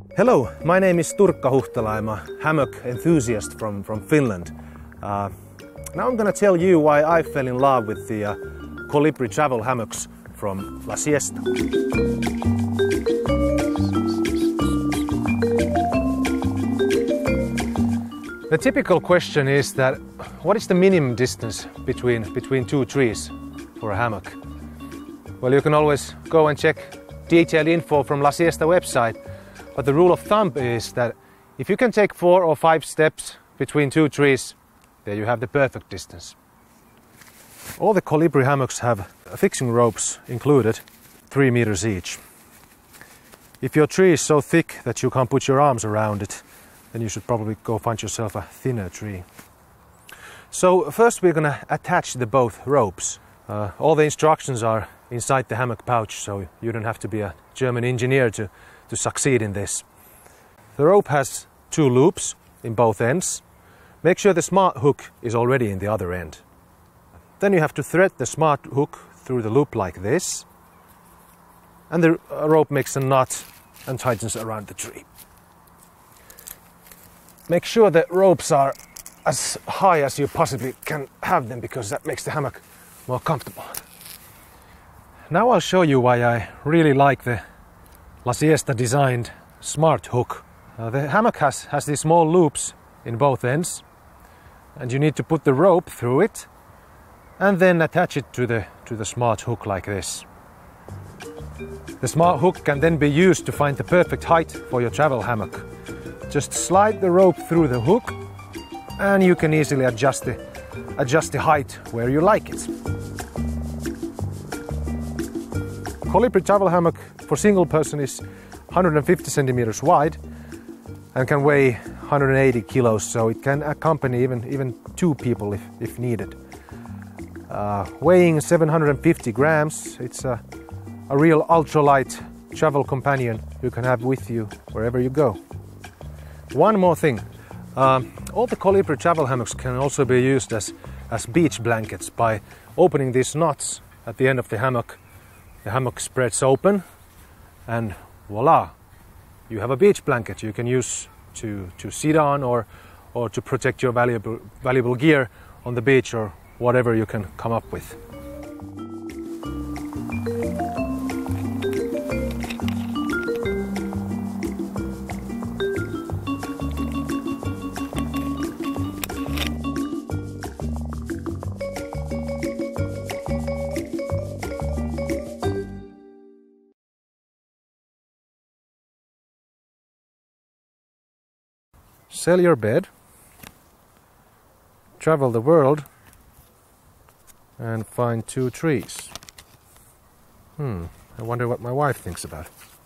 Hello, my name is Turkka Huhtala. I'm a hammock enthusiast from Finland. Now I'm gonna tell you why I fell in love with the Colibri travel hammocks from La Siesta. The typical question is that what is the minimum distance between two trees for a hammock? Well, you can always go and check detailed info from La Siesta website, but the rule of thumb is that if you can take 4 or 5 steps between two trees, there you have the perfect distance. All the Colibri hammocks have fixing ropes included, 3 meters each. If your tree is so thick that you can't put your arms around it, then you should probably go find yourself a thinner tree. So first we're gonna attach the both ropes. All the instructions are inside the hammock pouch, so you don't have to be a German engineer to succeed in this. The rope has 2 loops in both ends. Make sure the smart hook is already in the other end. Then you have to thread the smart hook through the loop like this, and the rope makes a knot and tightens around the tree. Make sure the ropes are as high as you possibly can have them, because that makes the hammock more comfortable. Now I'll show you why I really like the La Siesta designed smart hook. The hammock has these small loops in both ends, and you need to put the rope through it and then attach it to the smart hook like this. The smart hook can then be used to find the perfect height for your travel hammock. Just slide the rope through the hook and you can easily adjust the height where you like it. Colibri travel hammock for single person is 150 centimeters wide and can weigh 180 kilos, so it can accompany even 2 people if needed. Weighing 750 grams, it's a real ultralight travel companion you can have with you wherever you go. One more thing, all the Colibri travel hammocks can also be used as beach blankets. By opening these knots at the end of the hammock spreads open and voila, you have a beach blanket you can use to sit on or to protect your valuable gear on the beach or whatever you can come up with. Sell your bed, travel the world, and find 2 trees. I wonder what my wife thinks about it.